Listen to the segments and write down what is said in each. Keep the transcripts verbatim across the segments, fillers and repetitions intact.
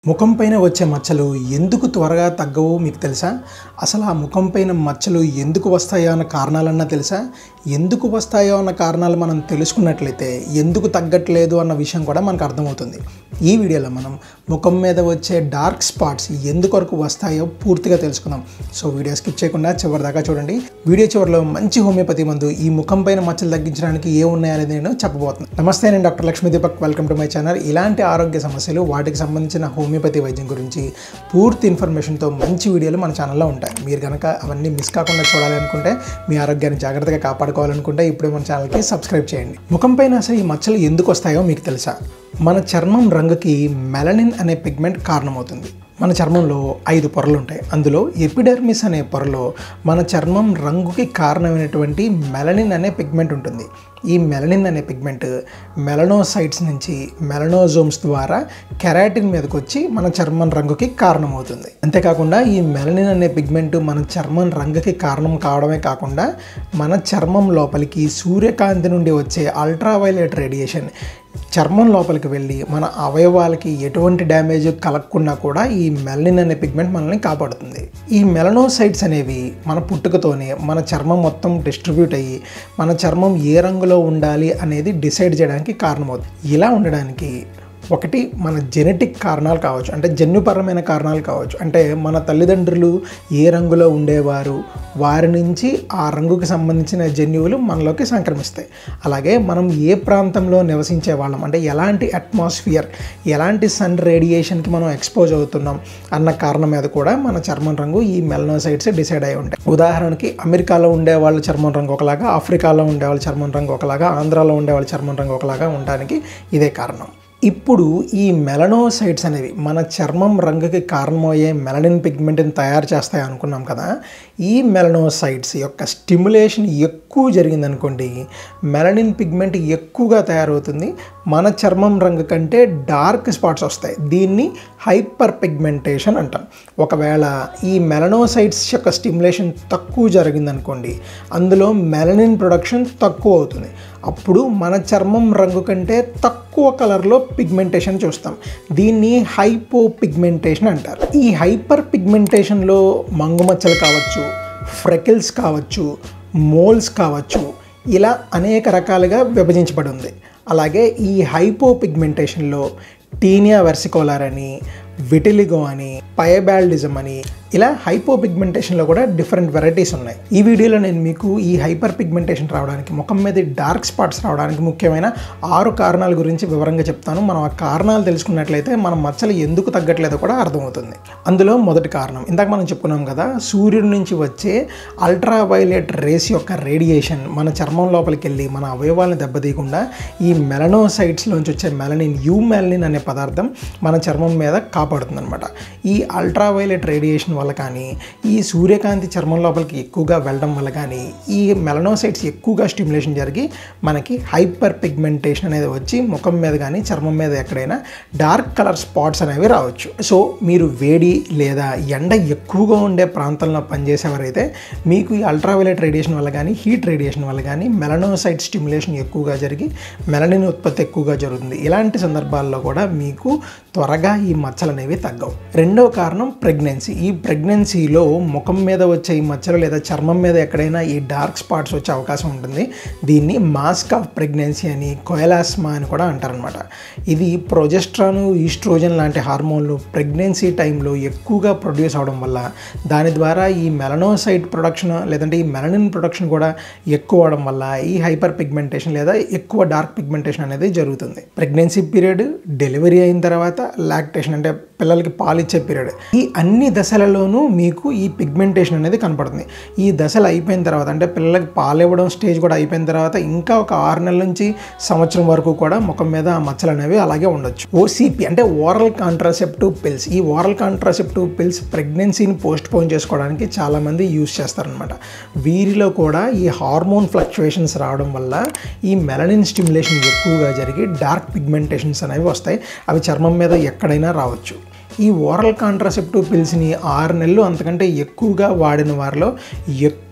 ముఖం పైన వచ్చే మచ్చలు ఎందుకు త్వరగా తగ్గవో మీకు తెలుసా? అసలు ఆ ముఖం పైన మచ్చలు ఎందుకు వస్తాయో అన్న కారణాలన్నా తెలుసా? ఎందుకు వస్తాయో అన్న కారణాలు మనం తెలుసుకున్నట్లయితే ఎందుకు తగ్గట్లేదు అన్న విషయం కూడా మనకు అర్థమవుతుంది. ఈ వీడియోలో మనం ముఖం మీద వచ్చే డార్క్ స్పాట్స్ ఎందుకొరకు వస్తాయో పూర్తిగా తెలుసుకుందాం. సో వీడియో స్కిప్ చేయకుండా చివరి దాకా చూడండి. వీడియో చివరిలో మంచి హోమియోపతి మందు ఈ ముఖం పైన మచ్చలు తగ్గించడానికి ఏ ఉన్నాయనేది నేను చెప్పబోతున్నాను. నమస్తే, నేను doctor Lakshmi Deepak. Welcome to my channel. ఇలాంటి ఆరోగ్య సమస్యలు, వాటికి సంబంధించిన హోమియోపతి వైద్యం గురించి పూర్తి ఇన్ఫర్మేషన్తో మంచి వీడియోలు మన ఛానల్లో ఉంటాయి. మీరు కనుక అవన్నీ మిస్ కాకుండా చూడాలనుకుంటే, మీ ఆరోగ్యాన్ని జాగ్రత్తగా కాపాడుకోవాలనుకుంటే ఇప్పుడే మన ఛానల్కి సబ్స్క్రైబ్ చేయండి. ముఖం పైన అసలు ఈ మచ్చలు ఎందుకు వస్తాయో మీకు తెలుసా? మన చర్మం రంగుకి మెలనిన్ అనే పిగ్మెంట్ కారణమవుతుంది. మన చర్మంలో ఐదు పొరలు ఉంటాయి. అందులో ఎపిడెర్మిస్ అనే పొరలో మన చర్మం రంగుకి కారణమైనటువంటి మెలనిన్ అనే పిగ్మెంట్ ఉంటుంది. ఈ మెలనిన్ అనే పిగ్మెంట్ మెలనోసైట్స్ నుంచి మెలనోజోమ్స్ ద్వారా కెరాటిన్ మీదకి వచ్చి మన చర్మం రంగుకి కారణమవుతుంది. అంతేకాకుండా ఈ మెలనిన్ అనే పిగ్మెంట్ మన చర్మం రంగుకి కారణం కావడమే కాకుండా మన చర్మం లోపలికి సూర్యకాంతి నుండి వచ్చే అల్ట్రావైలెట్ రేడియేషన్ చర్మం లోపలికి వెళ్ళి మన అవయవాలకి ఎటువంటి డ్యామేజ్ కలగకుండా కూడా ఈ మెలనిన్ అనే పిగ్మెంట్ మనల్ని కాపాడుతుంది. ఈ మెలనోసైట్స్ అనేవి మన పుట్టుకతోనే మన చర్మం మొత్తం డిస్ట్రిబ్యూట్ అయ్యి మన చర్మం ఏ రంగులో ఉండాలి అనేది డిసైడ్ చేయడానికి కారణమవుతుంది. ఇలా ఉండడానికి ఒకటి మన జెనెటిక్ కారణాలు కావచ్చు, అంటే జన్యుపరమైన కారణాలు కావచ్చు. అంటే మన తల్లిదండ్రులు ఏ రంగులో ఉండేవారు, వారి నుంచి ఆ రంగుకి సంబంధించిన జన్యువులు మనలోకి సంక్రమిస్తాయి. అలాగే మనం ఏ ప్రాంతంలో నివసించే వాళ్ళం, అంటే ఎలాంటి అట్మాస్ఫియర్, ఎలాంటి సన్ రేడియేషన్కి మనం ఎక్స్పోజ్ అవుతున్నాం అన్న కారణం మీద కూడా మన చర్మం రంగు ఈ మెలనోసైట్స్ డిసైడ్ అయి ఉంటాయి. ఉదాహరణకి అమెరికాలో ఉండే వాళ్ళ చర్మం రంగు ఒకలాగా, ఆఫ్రికాలో ఉండే వాళ్ళ చర్మం రంగు ఒకలాగా, ఆంధ్రాలో ఉండే వాళ్ళ చర్మం రంగు ఒకలాగా ఉండడానికి ఇదే కారణం. ఇప్పుడు ఈ మెలనోసైట్స్ అనేవి మన చర్మం రంగుకి కారణమయ్యే మెలనిన్ పిగ్మెంట్ని తయారు చేస్తాయి అనుకున్నాం కదా. ఈ మెలనోసైట్స్ యొక్క స్టిమ్యులేషన్ ఎక్కువ జరిగిందనుకోండి, మెలనిన్ పిగ్మెంట్ ఎక్కువగా తయారవుతుంది. మన చర్మం రంగు కంటే డార్క్ స్పాట్స్ వస్తాయి. దీన్ని హైపర్ పిగ్మెంటేషన్ అంటాం. ఒకవేళ ఈ మెలనోసైట్స్ యొక్క స్టిమ్యులేషన్ తక్కువ జరిగిందనుకోండి, అందులో మెలనిన్ ప్రొడక్షన్ తక్కువ అవుతుంది. అప్పుడు మన చర్మం రంగు కంటే తక్కువ కలర్లో పిగ్మెంటేషన్ చూస్తాం. దీన్ని హైపో పిగ్మెంటేషన్ అంటారు. ఈ హైపర్ పిగ్మెంటేషన్లో మంగుమచ్చలు కావచ్చు, ఫ్రెకిల్స్ కావచ్చు, మోల్స్ కావచ్చు, ఇలా అనేక రకాలుగా విభజించబడి ఉంది. అలాగే ఈ హైపో పిగ్మెంటేషన్లో టీనియా వెర్సికోలార్ అని, విటిలిగో అని, పయబాల్డిజం అని, ఇలా హైపో పిగ్మెంటేషన్లో కూడా డిఫరెంట్ వెరైటీస్ ఉన్నాయి. ఈ వీడియోలో నేను మీకు ఈ హైపర్ పిగ్మెంటేషన్ రావడానికి, ముఖం మీద డార్క్ స్పాట్స్ రావడానికి ముఖ్యమైన ఆరు కారణాల గురించి వివరంగా చెప్తాను. మనం ఆ కారణాలు తెలుసుకున్నట్లయితే మన మచ్చలు ఎందుకు తగ్గట్లేదో కూడా అర్థమవుతుంది. అందులో మొదటి కారణం ఇందాక మనం చెప్పుకున్నాం కదా, సూర్యుడి నుంచి వచ్చే అల్ట్రావైలెట్ రేస్ యొక్క రేడియేషన్ మన చర్మం లోపలికి వెళ్ళి మన అవయవాలను దెబ్బతీయకుండా ఈ మెలనోసైట్స్లోంచి వచ్చే మెలనిన్, యూ మెలనిన్ అనే పదార్థం మన చర్మం మీద కాపాడుతుంది అనమాట. ఈ అల్ట్రావైలెట్ రేడియేషన్ వల్ల కానీ, ఈ సూర్యకాంతి చర్మం లోపలికి ఎక్కువగా వెళ్ళడం వల్ల కానీ ఈ మెలనోసైట్స్ ఎక్కువగా స్టిమ్యులేషన్ జరిగి మనకి హైపర్ పిగ్మెంటేషన్ అనేది వచ్చి ముఖం మీద కానీ చర్మం మీద ఎక్కడైనా డార్క్ కలర్ స్పాట్స్ అనేవి రావచ్చు. సో మీరు వేడి లేదా ఎండ ఎక్కువగా ఉండే ప్రాంతంలో పనిచేసేవారైతే మీకు ఈ అల్ట్రావైలెట్ రేడియేషన్ వల్ల కానీ, హీట్ రేడియేషన్ వల్ల కానీ మెలనోసైట్ స్టిమ్యులేషన్ ఎక్కువగా జరిగి మెలనిన్ ఉత్పత్తి ఎక్కువగా జరుగుతుంది. ఇలాంటి సందర్భాల్లో కూడా మీకు త్వరగా ఈ మచ్చలు అనేవి తగ్గవు. రెండవ కారణం ప్రెగ్నెన్సీ. ఈ ప్రెగ్నెన్సీలో ముఖం మీద వచ్చే ఈ మచ్చలు లేదా చర్మం మీద ఎక్కడైనా ఈ డార్క్ స్పాట్స్ వచ్చే అవకాశం ఉంటుంది. దీన్ని మాస్క్ ఆఫ్ ప్రెగ్నెన్సీ అని, కొయలాస్మా అని కూడా అంటారనమాట. ఇది ప్రొజెస్ట్రాన్, ఈస్ట్రోజన్ లాంటి హార్మోన్లు ప్రెగ్నెన్సీ టైంలో ఎక్కువగా ప్రొడ్యూస్ అవడం వల్ల దాని ద్వారా ఈ మెలనోసైట్ ప్రొడక్షన్ లేదంటే ఈ మెలనిన్ ప్రొడక్షన్ కూడా ఎక్కువ అవడం వల్ల ఈ హైపర్ పిగ్మెంటేషన్ లేదా ఎక్కువ డార్క్ పిగ్మెంటేషన్ అనేది జరుగుతుంది. ప్రెగ్నెన్సీ పీరియడ్, డెలివరీ అయిన తర్వాత లాక్టేషన్ అంటే పిల్లలకి పాలిచ్చే పీరియడ్, ఈ అన్ని దశలలోనూ మీకు ఈ పిగ్మెంటేషన్ అనేది కనపడుతుంది. ఈ దశలు అయిపోయిన తర్వాత, అంటే పిల్లలకి పాలు ఇవ్వడం స్టేజ్ కూడా అయిపోయిన తర్వాత ఇంకా ఒక ఆరు నెలల నుంచి సంవత్సరం వరకు కూడా ముఖం మీద ఆ మచ్చలు అనేవి అలాగే ఉండొచ్చు. ఓసీపీ అంటే ఓరల్ కాంట్రాసెప్టివ్ పిల్స్. ఈ ఓరల్ కాంట్రాసెప్టివ్ పిల్స్ ప్రెగ్నెన్సీని పోస్ట్ పోన్ చేసుకోవడానికి చాలామంది యూజ్ చేస్తారనమాట. వీరిలో కూడా ఈ హార్మోన్ ఫ్లక్చువేషన్స్ రావడం వల్ల ఈ మెలనిన్ స్టిమ్యులేషన్ ఎక్కువగా జరిగి డార్క్ పిగ్మెంటేషన్స్ అనేవి వస్తాయి. అవి చర్మం మీద ఎక్కడైనా రావచ్చు. ఈ ఓరల్ కాంట్రాసెప్టివ్ పిల్స్ని ఆరు నెలలు అంతకంటే ఎక్కువగా వాడిన వారిలో ఎక్కువ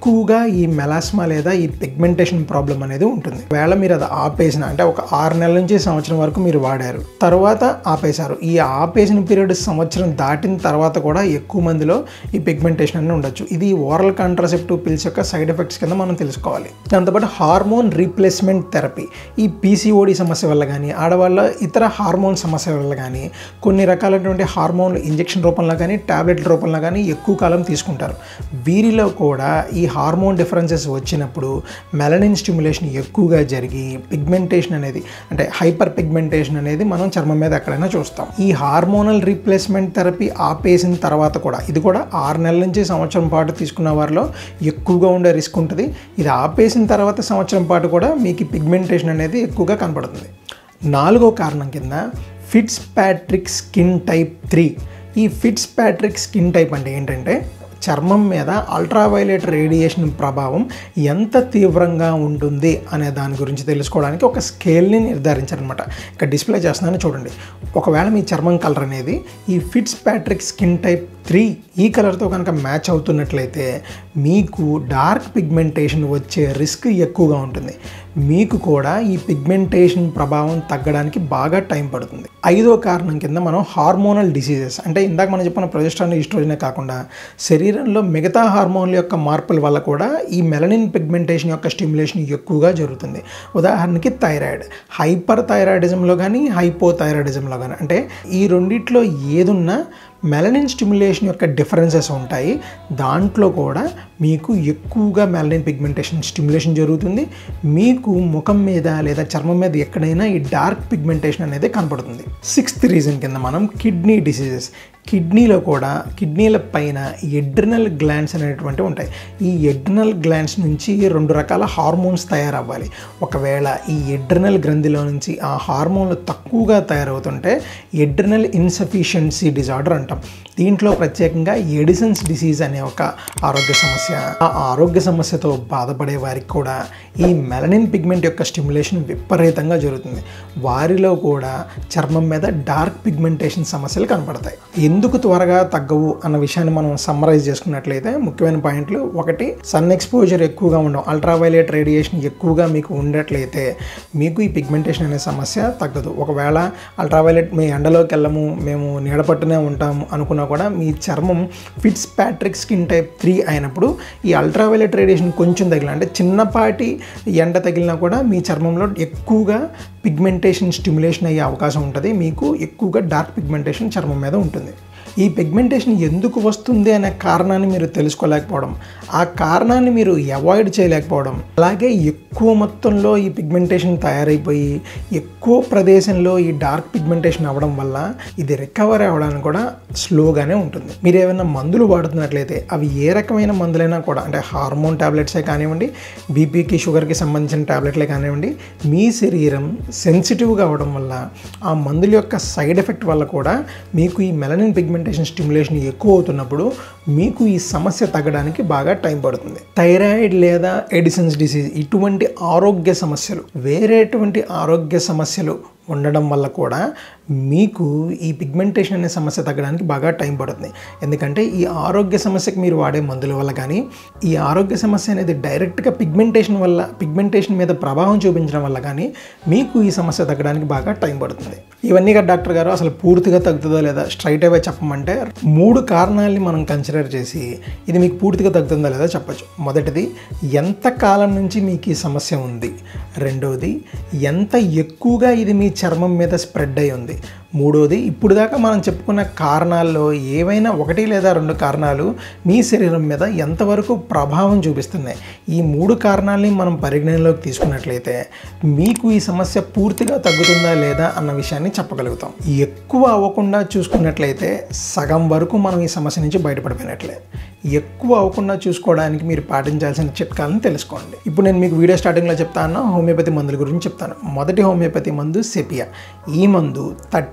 ఎక్కువగా ఈ మెలాస్మా లేదా ఈ పిగ్మెంటేషన్ ప్రాబ్లం అనేది ఉంటుంది. ఒకవేళ మీరు అది ఆపేసిన అంటే ఒక ఆరు నెలల నుంచి సంవత్సరం వరకు మీరు వాడారు, తర్వాత ఆపేశారు. ఈ ఆపేసిన పీరియడ్ సంవత్సరం దాటిన తర్వాత కూడా ఎక్కువ మందిలో ఈ పిగ్మెంటేషన్ అనేది ఉండొచ్చు. ఇది ఓరల్ కాంట్రాసెప్టివ్ పిల్స్ యొక్క సైడ్ ఎఫెక్ట్స్ కింద మనం తెలుసుకోవాలి. దాంతోపాటు హార్మోన్ రీప్లేస్మెంట్ థెరపీ, ఈ పీసీఓడి సమస్య వల్ల కానీ ఆడవాళ్ళ ఇతర హార్మోన్ సమస్య వల్ల కానీ కొన్ని రకాలైనటువంటి హార్మోన్ ఇంజెక్షన్ రూపంలో కానీ టాబ్లెట్ల రూపంలో కానీ ఎక్కువ కాలం తీసుకుంటారు. వీరిలో కూడా ఈ హార్మోన్ డిఫరెన్సెస్ వచ్చినప్పుడు మెలనిన్ స్టిమ్యులేషన్ ఎక్కువగా జరిగి పిగ్మెంటేషన్ అనేది అంటే హైపర్ పిగ్మెంటేషన్ అనేది మనం చర్మం మీద ఎక్కడైనా చూస్తాం. ఈ హార్మోనల్ రీప్లేస్మెంట్ థెరపీ ఆపేసిన తర్వాత కూడా ఇది కూడా ఆరు నెలల నుంచి సంవత్సరం పాటు తీసుకున్న వారిలో ఎక్కువగా ఉండే రిస్క్ ఉంటుంది. ఇది ఆపేసిన తర్వాత సంవత్సరం పాటు కూడా మీకు పిగ్మెంటేషన్ అనేది ఎక్కువగా కనపడుతుంది. నాలుగో కారణం కింద Fitzpatrick skin type three. ఈ ఫిట్స్ ప్యాట్రిక్ స్కిన్ టైప్ అంటే ఏంటంటే చర్మం మీద అల్ట్రావైలెట్ రేడియేషన్ ప్రభావం ఎంత తీవ్రంగా ఉంటుంది అనే దాని గురించి తెలుసుకోవడానికి ఒక స్కేల్ని నిర్ధారించారనమాట. ఇక్కడ డిస్ప్లే చేస్తున్నాను చూడండి. ఒకవేళ మీ చర్మం కలర్ అనేది ఈ Fitzpatrick skin type three ఈ కలర్తో కనుక మ్యాచ్ అవుతున్నట్లయితే మీకు డార్క్ పిగ్మెంటేషన్ వచ్చే రిస్క్ ఎక్కువగా ఉంటుంది. మీకు కూడా ఈ పిగ్మెంటేషన్ ప్రభావం తగ్గడానికి బాగా టైం పడుతుంది. ఐదో కారణం కింద మనం హార్మోనల్ డిసీజెస్ అంటే ఇందాక మనం చెప్పిన ప్రొజెస్ట్రాన్, ఈస్ట్రోజనే కాకుండా శరీరంలో మిగతా హార్మోన్ల యొక్క మార్పుల వల్ల కూడా ఈ మెలనిన్ పిగ్మెంటేషన్ యొక్క స్టిమ్యులేషన్ ఎక్కువగా జరుగుతుంది. ఉదాహరణకి థైరాయిడ్, హైపర్ థైరాయిడిజంలో కానీ హైపో థైరాయిడిజంలో కానీ అంటే ఈ రెండిట్లో ఏదున్నా మెలనిన్ స్టిమ్యులేషన్ యొక్క డిఫరెన్సెస్ ఉంటాయి. దాంట్లో కూడా మీకు ఎక్కువగా మెలనిన్ పిగ్మెంటేషన్ స్టిమ్యులేషన్ జరుగుతుంది. మీకు ముఖం మీద లేదా చర్మం మీద ఎక్కడైనా ఈ డార్క్ పిగ్మెంటేషన్ అనేది కనపడుతుంది. సిక్స్త్ రీజన్ కింద మనం కిడ్నీ డిసీజెస్, కిడ్నీలో కూడా కిడ్నీల పైన ఎడ్రినల్ గ్లాండ్స్ అనేటువంటివి ఉంటాయి. ఈ ఎడ్రినల్ గ్లాండ్స్ నుంచి రెండు రకాల హార్మోన్స్ తయారవ్వాలి. ఒకవేళ ఈ ఎడ్రినల్ గ్రంథిలో నుంచి ఆ హార్మోన్లు తక్కువగా తయారవుతుంటే ఎడ్రినల్ ఇన్సఫిషియన్సీ డిజార్డర్ అంటాం. దీంట్లో ప్రత్యేకంగా ఎడిసన్స్ డిసీజ్ అనే ఒక ఆరోగ్య సమస్య, ఆ ఆరోగ్య సమస్యతో బాధపడే వారికి కూడా ఈ మెలనిన్ పిగ్మెంట్ యొక్క స్టిమ్యులేషన్ విపరీతంగా జరుగుతుంది. వారిలో కూడా చర్మం మీద డార్క్ పిగ్మెంటేషన్ సమస్యలు కనపడతాయి. ఎందుకు త్వరగా తగ్గవు అన్న విషయాన్ని మనం సమ్మరైజ్ చేసుకున్నట్లయితే ముఖ్యమైన పాయింట్లు: ఒకటి, సన్ ఎక్స్పోజర్ ఎక్కువగా ఉండడం, అల్ట్రావైలెట్ రేడియేషన్ ఎక్కువగా మీకు ఉండట్లయితే మీకు ఈ పిగ్మెంటేషన్ అనే సమస్య తగ్గదు. ఒకవేళ అల్ట్రావైలెట్ మీ ఎండలోకి వెళ్ళము, మేము నీడపట్టునే ఉంటాము అనుకున్నా కూడా మీ చర్మం Fitzpatrick skin type three అయినప్పుడు ఈ అల్ట్రావైలెట్ రేడియేషన్ కొంచెం తగిలిన అంటే చిన్నపాటి ఎండ తగిలినా కూడా మీ చర్మంలో ఎక్కువగా పిగ్మెంటేషన్ స్టిమ్యులేషన్ అయ్యే అవకాశం ఉంటుంది. మీకు ఎక్కువగా డార్క్ పిగ్మెంటేషన్ చర్మం మీద ఉంటుంది. ఈ పిగ్మెంటేషన్ ఎందుకు వస్తుంది అనే కారణాన్ని మీరు తెలుసుకోలేకపోవడం, ఆ కారణాన్ని మీరు అవాయిడ్ చేయలేకపోవడం, అలాగే ఎక్కువ మొత్తంలో ఈ పిగ్మెంటేషన్ తయారైపోయి ఎక్కువ ప్రదేశంలో ఈ డార్క్ పిగ్మెంటేషన్ అవ్వడం వల్ల ఇది రికవర్ అవ్వడానికి కూడా స్లోగానే ఉంటుంది. మీరు ఏమైనా మందులు వాడుతున్నట్లయితే అవి ఏ రకమైన మందులైనా కూడా అంటే హార్మోన్ టాబ్లెట్సే కానివ్వండి, బీపీకి షుగర్కి సంబంధించిన టాబ్లెట్లే కానివ్వండి, మీ శరీరం సెన్సిటివ్గా అవ్వడం వల్ల ఆ మందుల యొక్క సైడ్ ఎఫెక్ట్ వల్ల కూడా మీకు ఈ మెలనిన్ పిగ్మెంట్ స్టిమ్యులేషన్ ఎక్కువ అవుతున్నప్పుడు మీకు ఈ సమస్య తగ్గడానికి బాగా టైం పడుతుంది. థైరాయిడ్ లేదా ఎడిసన్స్ డిసీజ్ ఇటువంటి ఆరోగ్య సమస్యలు, వేరేటువంటి ఆరోగ్య సమస్యలు ఉండడం వల్ల కూడా మీకు ఈ పిగ్మెంటేషన్ అనే సమస్య తగ్గడానికి బాగా టైం పడుతుంది. ఎందుకంటే ఈ ఆరోగ్య సమస్యకి మీరు వాడే మందుల వల్ల కానీ, ఈ ఆరోగ్య సమస్య అనేది డైరెక్ట్గా పిగ్మెంటేషన్ వల్ల పిగ్మెంటేషన్ మీద ప్రభావం చూపించడం వల్ల కానీ మీకు ఈ సమస్య తగ్గడానికి బాగా టైం పడుతుంది. ఇవన్నీ కదా డాక్టర్ గారు అసలు పూర్తిగా తగ్గుతుందో లేదా స్ట్రైట్ అవే చెప్పమంటే మూడు కారణాలని మనం కన్సిడర్ చేసి ఇది మీకు పూర్తిగా తగ్గుతుందో లేదా చెప్పచ్చు. మొదటిది, ఎంత కాలం నుంచి మీకు ఈ సమస్య ఉంది. రెండవది, ఎంత ఎక్కువగా ఇది మీ చర్మం మీద స్ప్రెడ్ అయి ఉంది. మూడోది, ఇప్పుడు దాకా మనం చెప్పుకున్న కారణాల్లో ఏవైనా ఒకటి లేదా రెండు కారణాలు మీ శరీరం మీద ఎంతవరకు ప్రభావం చూపిస్తున్నాయి. ఈ మూడు కారణాలని మనం పరిగణనలోకి తీసుకున్నట్లయితే మీకు ఈ సమస్య పూర్తిగా తగ్గుతుందా లేదా అన్న విషయాన్ని చెప్పగలుగుతాం. ఎక్కువ అవ్వకుండా చూసుకున్నట్లయితే సగం వరకు మనం ఈ సమస్య నుంచి బయటపడిపోయినట్లే. ఎక్కువ అవ్వకుండా చూసుకోవడానికి మీరు పాటించాల్సిన చిట్కాలను తెలుసుకోండి. ఇప్పుడు నేను మీకు వీడియో స్టార్టింగ్లో చెప్తాను హోమియోపతి మందుల గురించి చెప్తాను. మొదటి హోమియోపతి మందు సెపియా. ఈ మందు థర్టీ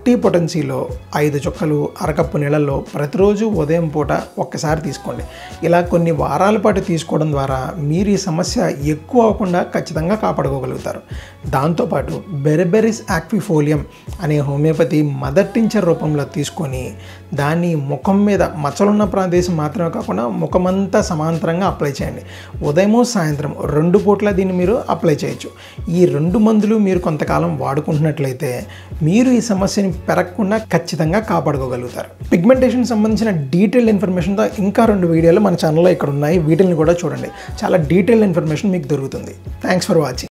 థర్టీ పొటెన్సీలో ఐదు చుక్కలు అరకప్పు నీళ్ళల్లో ప్రతిరోజు ఉదయం పూట ఒక్కసారి తీసుకోండి. ఇలా కొన్ని వారాల పాటు తీసుకోవడం ద్వారా మీరు ఈ సమస్య ఎక్కువ అవ్వకుండా ఖచ్చితంగా కాపాడుకోగలుగుతారు. దాంతోపాటు బెర్బెరిస్ యాక్విఫోలియం అనే హోమియోపతి మదర్ టించర్ రూపంలో తీసుకొని దాన్ని ముఖం మీద మచ్చలున్న ప్రదేశం మాత్రమే కాకుండా ముఖమంతా సమాంతరంగా అప్లై చేయండి. ఉదయము సాయంత్రం రెండు పూట్ల దీన్ని మీరు అప్లై చేయొచ్చు. ఈ రెండు మందులు మీరు కొంతకాలం వాడుకుంటున్నట్లయితే మీరు ఈ సమస్యని పెరగకుండా ఖచ్చితంగా కాపాడుకోగలుగుతారు. పిగ్మెంటేషన్ సంబంధించిన డీటెయిల్డ్ ఇన్ఫర్మేషన్తో ఇంకా రెండు వీడియోలు మన ఛానల్లో ఇక్కడ ఉన్నాయి. వీటిని కూడా చూడండి. చాలా డీటెయిల్డ్ ఇన్ఫర్మేషన్ మీకు దొరుకుతుంది. Thanks for watching.